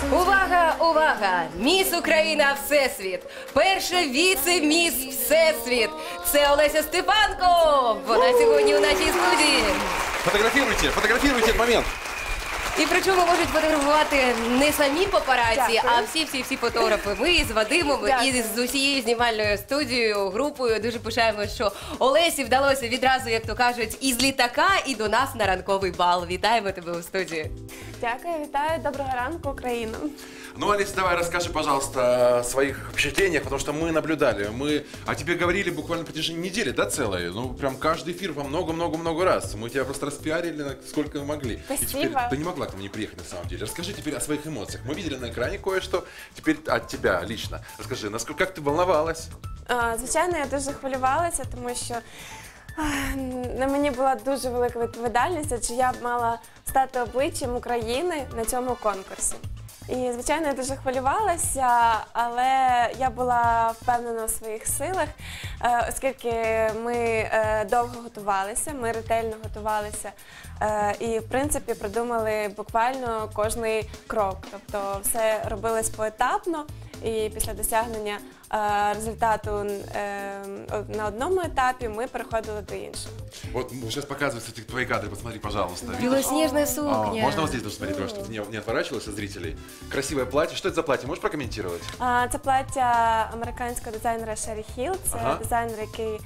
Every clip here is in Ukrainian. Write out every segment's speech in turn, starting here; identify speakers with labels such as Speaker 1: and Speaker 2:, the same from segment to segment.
Speaker 1: Увага, увага! Міс Україна Всесвіт! Перша віце-міс Всесвіт! Це Олеся Степанко! Вона сьогодні у нашій студії.
Speaker 2: Фотографируйте этот момент.
Speaker 1: І причому можуть фотографувати не самі папараці, а всі фотографи. Ми з Вадимом і з усією знімальною студією, групою дуже пишаємося, що Олесі вдалося відразу, як то кажуть, із літака і до нас на ранковий бал. Вітаємо тебе у студії.
Speaker 3: Дякую, вітаю. Доброго ранку, Україна.
Speaker 2: Ну, Олеся, давай расскажи, пожалуйста, о своих впечатлениях, потому что мы наблюдали. Мы о тебе говорили буквально на протяжении недели, да, целой? Ну, прям каждый эфир во много-много-много раз. Мы тебя просто распиарили, сколько мы могли.
Speaker 3: Спасибо.
Speaker 2: И теперь ты не могла к нам не приехать, на самом деле. Расскажи теперь о своих эмоциях. Мы видели на экране кое-что, теперь от тебя лично. Расскажи, насколько, как ты волновалась?
Speaker 3: Звичайно, я дуже хвилювалася, тому що на мені була дуже велика відповідальність, адже я мала стати обличчям України на цьому конкурсі. І, звичайно, я дуже хвилювалася, але я була впевнена у своїх силах, оскільки ми довго готувалися, ми ретельно готувалися і, в принципі, продумали буквально кожний крок. Тобто все робилось поетапно, і після досягнення результату на одному етапі мы переходили до іншого.
Speaker 2: Вот сейчас показываются эти твои кадры, посмотри, пожалуйста.
Speaker 1: Білосніжна сукня.
Speaker 2: Можно вот здесь тоже смотреть, чтобы не отворачивалось от зрителей. Красивое платье. Что это за платье? Можешь прокомментировать?
Speaker 3: Це плаття американського дизайнера Шері Хіл. Це дизайнер, який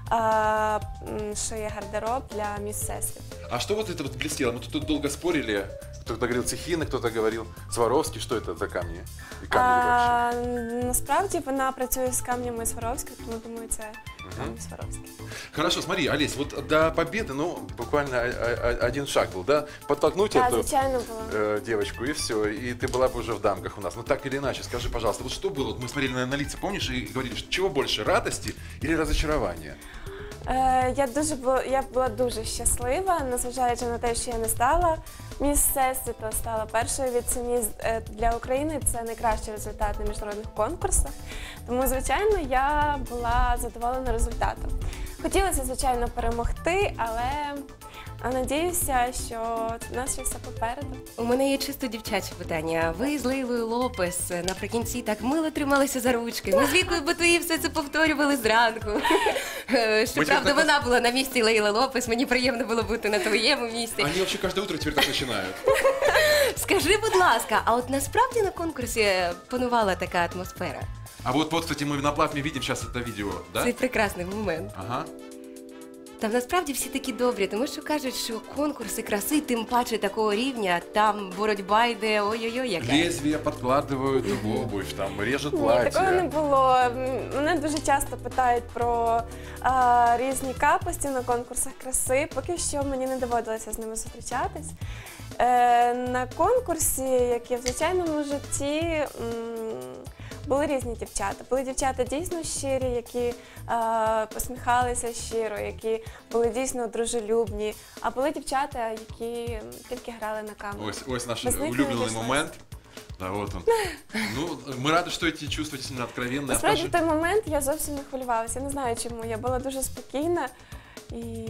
Speaker 3: шиє гардероб для міс Всесвіт.
Speaker 2: А что вот это вот блестело? Мы тут долго спорили. Кто-то говорил Цехина, кто-то говорил Сваровский. Что это за камни? И камни вообще?
Speaker 3: Насправді вона працює з камнями Сваровського, тому думаю, це камні Сваровський.
Speaker 2: Хорошо, смотри, Олесь, вот до победы, ну, буквально один шаг был, да? Подтолкнуть эту девочку, и все, и ты была бы уже в дамках у нас. Ну, так или иначе, скажи, пожалуйста, вот что было? Вот мы смотрели на лица, помнишь, и говорили, что чего больше, радости или разочарования?
Speaker 3: Я була дуже щаслива, незважаючи на те, що я не стала міс Всесвіт, а стала першою віце-міс для України. Це найкращий результат на міжнародних конкурсах. Тому, звичайно, я була задоволена результатом. Хотілося, звичайно, перемогти, але надіюся, що у нас ще все попереду.
Speaker 1: У мене є чисто дівчаче питання. Ви з Лейлою Лопес наприкінці так мило трималися за ручки. Ми з Вікою Батуї все це повторювали зранку. Щоправда, вона була на місці Лейли Лопес, мені приємно було бути на твоєму місці.
Speaker 2: Вони взагалі кожне утро тепер так починають.
Speaker 1: Скажи, будь ласка, а от насправді на конкурсі панувала така атмосфера?
Speaker 2: А вот, кстати, мы на платме видим сейчас это видео, да?
Speaker 1: Це прекрасний момент.
Speaker 2: Ага.
Speaker 1: Там насправді всі такі добрі, тому що кажуть, що конкурси краси, тим паче такого рівня, там боротьба йде ой-ой-ой яка.
Speaker 2: Лезвия подкладывают в обувь, там режут платье.
Speaker 3: Ні, такого не було. Мене дуже часто питають про різні капості на конкурсах краси, поки що мені не доводилося з ними зустрічатись. На конкурсі, як і в звичайному житті, були різні дівчата. Були дівчата дійсно щирі, які посміхалися щиро, які були дійсно дружелюбні, а були дівчата, які тільки грали на камеру.
Speaker 2: Ось наш улюблений момент. Да, вот он. Ну, мы рады, что эти чувства действительно откровенные.
Speaker 3: Насправді, в той момент я зовсім не хвилювалася. Я не знаю чому. Я була дуже спокійна і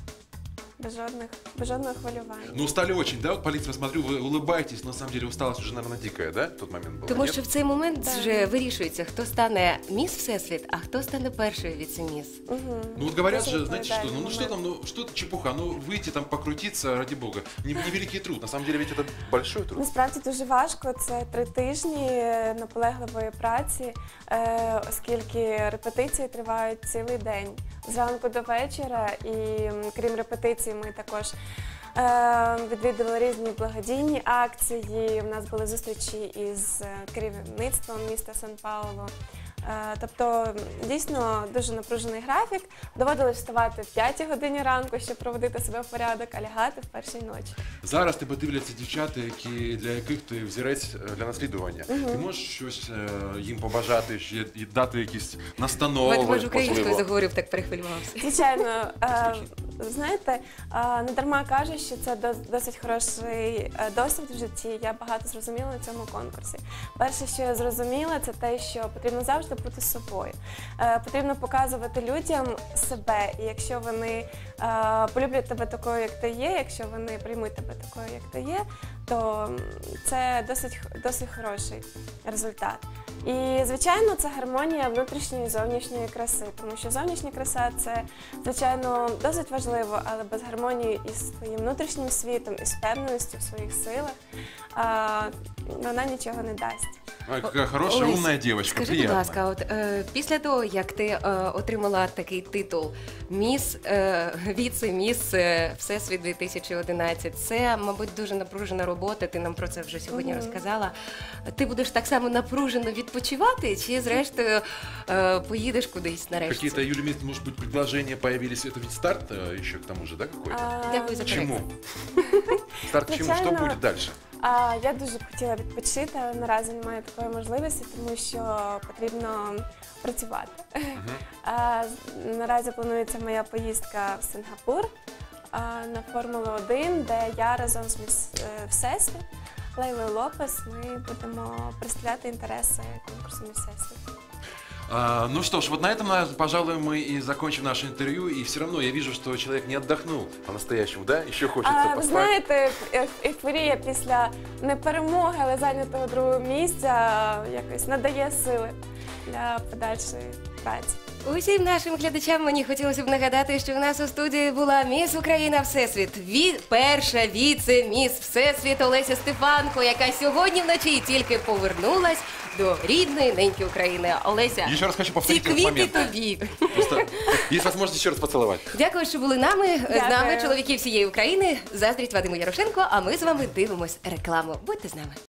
Speaker 3: без жодного хвилювання.
Speaker 2: Ну, устали очень, да? Вот по лицам смотрю, вы улыбаетесь, но на самом деле усталость уже, наверное, дикая, да? В тот момент была.
Speaker 1: Тому що в цей момент вже вирішується, хто стане міс Всесвіт, а хто стане першою віце-міс.
Speaker 2: Ну вот говорят же, знаете что, ну что там, ну что это чепуха, ну выйти там покрутиться, ради бога, невеликий труд, на самом деле ведь это большой труд.
Speaker 3: Насправді дуже важко, це 3 тижні наполегливої праці, оскільки репетиції тривають цілий день, зранку до вечора, і крім репетицій ми також відвідували різні благодійні акції, у нас були зустрічі із керівництвом міста Сан-Паулу. Тобто, дійсно, дуже напружений графік. Доводилось вставати в 5 годині ранку, щоб проводити себе в порядок, а лягати в першій ночі.
Speaker 2: Зараз тебе дивляться дівчата, для яких ти взірець для наслідування. Ти можеш щось їм побажати, і дати якісь настанови,
Speaker 1: От, може, українською заговорив, так перехвилювався.
Speaker 3: Звичайно, знаєте, не дарма кажуть, що це досить хороший досвід в житті. Я багато зрозуміла на цьому конкурсі. Перше, що я зрозуміла, це те, що потрібно завжди бути собою. Потрібно показувати людям себе. І якщо вони полюблять тебе такою, як ти є, якщо вони приймуть тебе такою, як ти є, то це досить хороший результат. І, звичайно, це гармонія внутрішньої і зовнішньої краси, тому що зовнішня краса – це, звичайно, досить важливо, але без гармонії із своїм внутрішнім світом, із впевненістю в своїх силах, вона нічого не дасть.
Speaker 2: Ой, какая хорошая,
Speaker 1: Олесь,
Speaker 2: умная девочка,
Speaker 1: скажи,
Speaker 2: приятно.
Speaker 1: будь ласка, от після того, як ти отримала такий титул «Міс», віце-міс Всесвіт 2011, це, мабуть, дуже напружена робота, ти нам про це вже сьогодні розказала. Ти будеш так само напружено відпочивати, чи зрештою поїдеш кудись нарешті?
Speaker 2: Какие-то, Юлия, может быть, предложения появились, это ведь старт еще к тому же, да, какой-то?
Speaker 1: Дякую за
Speaker 2: Чему?
Speaker 1: корекцію.
Speaker 2: Старт к чему? Что
Speaker 3: Звичайно.
Speaker 2: будет дальше?
Speaker 3: Я дуже б хотіла відпочити, але наразі немає такої можливості, тому що потрібно працювати. Наразі планується моя поїздка в Сингапур на Формулу-1, де я разом з міс Всесвіт Лейлою Лопес ми будемо представляти інтереси конкурсу «Міс Всесвіт».
Speaker 2: Ну что ж, вот на этом, пожалуй, мы и закончим наше интервью. И все равно я вижу, что человек не отдохнул по-настоящему, да? Еще хочется
Speaker 3: Ви
Speaker 2: поспать.
Speaker 3: знаєте, ейфорія після не перемоги, але зайнятого другого місця якось надає сили для подальшої праці.
Speaker 1: Усім нашим глядачам мені хотілося б нагадати, що у нас у студії була міс Україна Всесвіт, перша віце-міс Всесвіт Олеся Стефанко, яка сьогодні вночі тільки повернулась до рідної неньки України. Олеся,
Speaker 2: Еще раз хочу
Speaker 1: ці
Speaker 2: повторить этот
Speaker 1: квіти
Speaker 2: момент.
Speaker 1: тобі.
Speaker 2: Просто есть возможность еще раз поцеловать.
Speaker 1: Дякую, що були з нами,
Speaker 3: Дякую.
Speaker 1: чоловіки всієї України. Заздріть Вадиму Ярошенко, а ми з вами дивимось рекламу. Будьте з нами.